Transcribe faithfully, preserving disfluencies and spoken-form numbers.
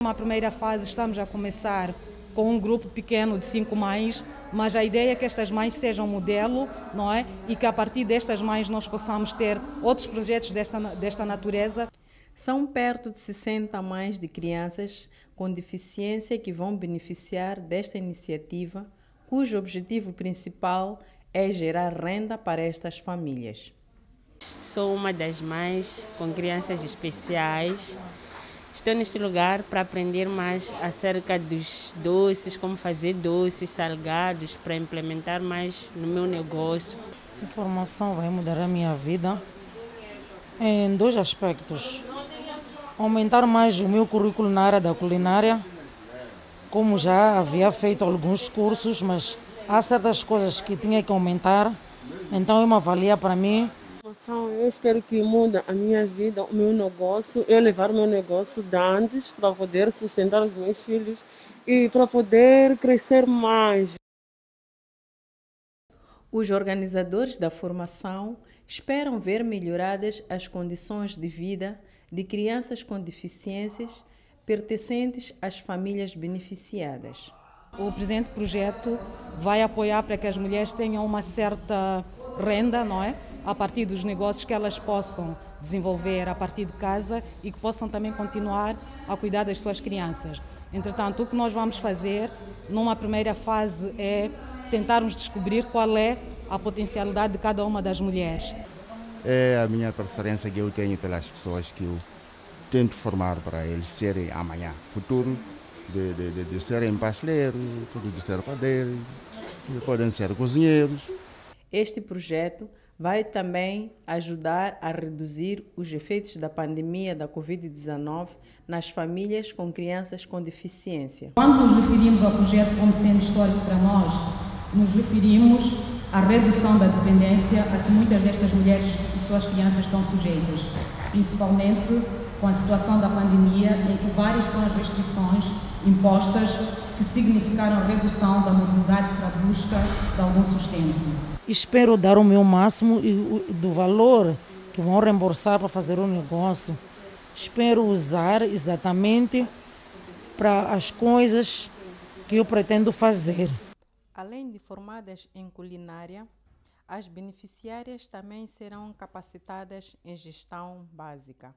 Numa primeira fase estamos a começar com um grupo pequeno de cinco mães, mas a ideia é que estas mães sejam modelo, não é? E que a partir destas mães nós possamos ter outros projetos desta, desta natureza. São perto de sessenta mães de crianças com deficiência que vão beneficiar desta iniciativa, cujo objetivo principal é gerar renda para estas famílias. Sou uma das mães com crianças especiais. Estou neste lugar para aprender mais acerca dos doces, como fazer doces, salgados, para implementar mais no meu negócio. Essa formação vai mudar a minha vida em dois aspectos. Aumentar mais o meu currículo na área da culinária, como já havia feito alguns cursos, mas há certas coisas que tinha que aumentar, então é uma valia para mim. Eu espero que mude a minha vida, o meu negócio, eu levar o meu negócio de antes para poder sustentar os meus filhos e para poder crescer mais. Os organizadores da formação esperam ver melhoradas as condições de vida de crianças com deficiências pertencentes às famílias beneficiadas. O presente projeto vai apoiar para que as mulheres tenham uma certa renda, não é? A partir dos negócios que elas possam desenvolver a partir de casa e que possam também continuar a cuidar das suas crianças. Entretanto, o que nós vamos fazer numa primeira fase é tentarmos descobrir qual é a potencialidade de cada uma das mulheres. É a minha preferência que eu tenho pelas pessoas que eu tento formar para eles serem amanhã, futuro, de, de, de, de serem pasteleiros, de ser padeiros, podem ser cozinheiros. Este projeto vai também ajudar a reduzir os efeitos da pandemia da covid dezenove nas famílias com crianças com deficiência. Quando nos referimos ao projeto como sendo histórico para nós, nos referimos à redução da dependência a que muitas destas mulheres e suas crianças estão sujeitas, principalmente com a situação da pandemia, em que várias são as restrições impostas que significaram a redução da mobilidade para a busca de algum sustento. Espero dar o meu máximo e do valor que vão reembolsar para fazer o negócio. Espero usar exatamente para as coisas que eu pretendo fazer. Além de formadas em culinária, as beneficiárias também serão capacitadas em gestão básica.